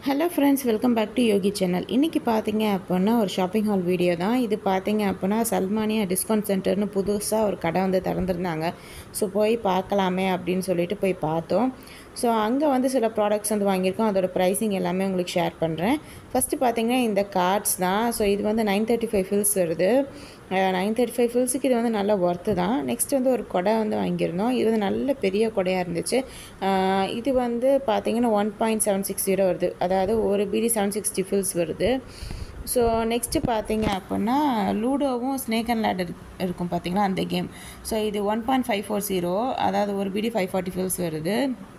Hello friends, welcome back to Yogi channel. இன்றைக்கி பார்த்தீங்க அப்படின்னா ஒரு ஷாப்பிங் ஹால் வீடியோ தான் இது. பார்த்தீங்க அப்படின்னா சல்மானியா டிஸ்கவுண்ட் சென்டர்னு புதுசாக ஒரு கடை வந்து திறந்துருந்தாங்க. ஸோ போய் பார்க்கலாமே அப்படின்னு சொல்லிட்டு போய் பார்த்தோம். ஸோ அங்கே வந்து சில ப்ராடக்ட்ஸ் வந்து வாங்கியிருக்கோம். அதோட ப்ரைஸிங் எல்லாமே உங்களுக்கு ஷேர் பண்ணுறேன். ஃபஸ்ட்டு பார்த்தீங்கன்னா இந்த கார்ட்ஸ் தான். ஸோ இது வந்து 935 ஃபில்ஸ் வருது. 935 ஃபில்ஸுக்கு இது வந்து நல்ல ஒர்த்து தான். நெக்ஸ்ட் வந்து ஒரு கொடை வந்து வாங்கியிருந்தோம். இது வந்து நல்ல பெரிய கொடையாக இருந்துச்சு. இது வந்து பார்த்திங்கன்னா 1.760 வருது. அதாவது ஒரு பீடி 760 ஃபில்ஸ் வருது. ஸோ நெக்ஸ்ட்டு பார்த்தீங்க அப்படின்னா லூடோவும் ஸ்னேக் அண்ட் லேடர் இருக்கும் பார்த்தீங்களா, அந்த கேம். ஸோ இது 1.540, அதாவது ஒரு பீடி 540 ஃபில்ஸ் வருது.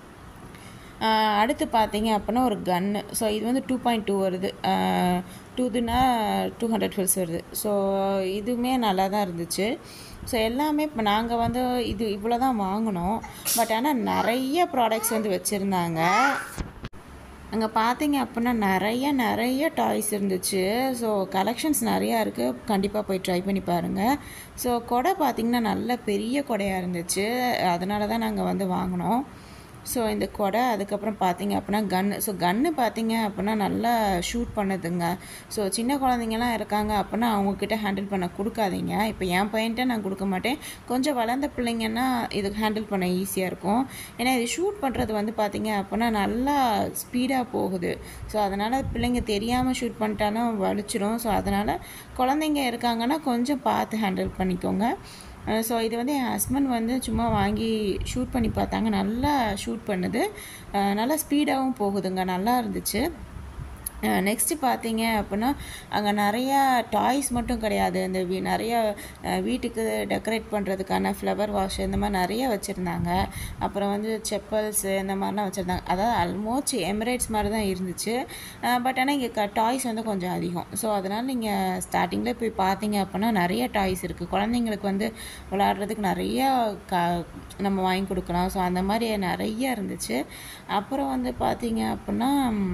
அடுத்து பார்த்தீங்க அப்படின்னா ஒரு கன்னு. ஸோ இது வந்து 2.2 வருது. 2னா 200 ஃபில்ஸ் வருது. ஸோ இதுவுமே நல்லா தான் இருந்துச்சு. ஸோ எல்லாமே இப்போ நாங்கள் வந்து இது இவ்வளோ தான் வாங்கினோம். பட் ஆனால் நிறைய ப்ராடக்ட்ஸ் வந்து வச்சுருந்தாங்க. அங்கே பார்த்தீங்க அப்படின்னா நிறைய டாய்ஸ் இருந்துச்சு. ஸோ கலெக்ஷன்ஸ் நிறையா இருக்குது. கண்டிப்பாக போய் ட்ரை பண்ணி பாருங்கள். ஸோ கொடை பார்த்திங்கன்னா நல்ல பெரிய கொடையாக இருந்துச்சு. அதனால தான் நாங்கள் வந்து வாங்கினோம். ஸோ இந்த கொடை, அதுக்கப்புறம் பார்த்தீங்க அப்படின்னா கன்று. ஸோ கன்று பார்த்தீங்க அப்படின்னா நல்லா ஷூட் பண்ணுதுங்க. ஸோ சின்ன குழந்தைங்கலாம் இருக்காங்க அப்படின்னா அவங்கக்கிட்ட ஹேண்டில் பண்ண கொடுக்காதீங்க. இப்போ என் பையன்கிட்ட நான் கொடுக்க மாட்டேன். கொஞ்சம் வளர்ந்த பிள்ளைங்கன்னா இதுக்கு ஹேண்டில் பண்ண ஈஸியாக இருக்கும். ஏன்னா இது ஷூட் பண்ணுறது வந்து பார்த்தீங்க அப்படின்னா நல்லா ஸ்பீடாக போகுது. ஸோ அதனால் பிள்ளைங்க தெரியாமல் ஷூட் பண்ணிட்டாலும் வலிச்சிடும். ஸோ அதனால் குழந்தைங்க இருக்காங்கன்னா கொஞ்சம் பார்த்து ஹேண்டில் பண்ணிக்கோங்க. ஸோ இது வந்து என் ஹஸ்பண்ட் வந்து சும்மா வாங்கி ஷூட் பண்ணி பார்த்தாங்க. நல்லா ஷூட் பண்ணுது. நல்லா ஸ்பீடாகவும் போகுதுங்க. நல்லா இருந்துச்சு. நெக்ஸ்ட்டு பார்த்தீங்க அப்படின்னா அங்கே நிறையா டாய்ஸ் மட்டும் கிடையாது. இந்த நிறையா வீட்டுக்கு டெக்கரேட் பண்ணுறதுக்கான ஃப்ளவர் வாஷ் இந்த மாதிரி நிறைய வச்சுருந்தாங்க. அப்புறம் வந்து செப்பல்ஸு இந்த மாதிரிலாம் வச்சுருந்தாங்க. அதாவது ஆல்மோஸ்ட் எமிரேட்ஸ் மாதிரி தான் இருந்துச்சு. பட் ஆனால் இங்கே டாய்ஸ் வந்து கொஞ்சம் அதிகம். ஸோ அதனால் நீங்கள் ஸ்டார்டிங்கில் போய் பார்த்தீங்க அப்படின்னா நிறைய டாய்ஸ் இருக்குது. குழந்தைங்களுக்கு வந்து விளையாடுறதுக்கு நிறையா நம்ம வாங்கி கொடுக்கலாம். ஸோ அந்த மாதிரி நிறைய இருந்துச்சு. அப்புறம் வந்து பார்த்தீங்க அப்படின்னா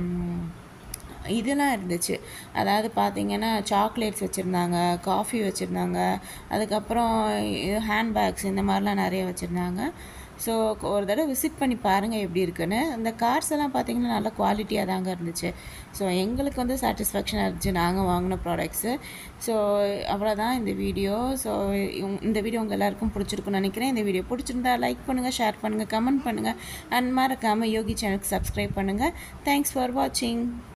இதெல்லாம் இருந்துச்சு. அதாவது பார்த்திங்கன்னா சாக்லேட்ஸ் வச்சுருந்தாங்க, காஃபி வச்சுருந்தாங்க, அதுக்கப்புறம் ஹேண்ட்பேக்ஸ் இந்த மாதிரிலாம் நிறைய வச்சுருந்தாங்க. ஸோ ஒரு தடவை விசிட் பண்ணி பாருங்கள் எப்படி இருக்குன்னு. இந்த கார்ஸ் எல்லாம் பார்த்திங்கன்னா நல்ல குவாலிட்டியாக தாங்க இருந்துச்சு. ஸோ எங்களுக்கு வந்து சாட்டிஸ்ஃபேக்ஷனாக இருந்துச்சு நாங்கள் வாங்கின ப்ராடக்ட்ஸு. ஸோ அவ்வளோதான் இந்த வீடியோ. ஸோ இந்த வீடியோ உங்கள் எல்லாருக்கும் பிடிச்சிருக்குன்னு நினைக்கிறேன். இந்த வீடியோ பிடிச்சிருந்தா லைக் பண்ணுங்கள், ஷேர் பண்ணுங்கள், கமெண்ட் பண்ணுங்கள். அண்ட் மறக்காமல் யோகி சேனலுக்கு சப்ஸ்கிரைப் பண்ணுங்கள். தேங்க்ஸ் ஃபார் வாட்சிங்.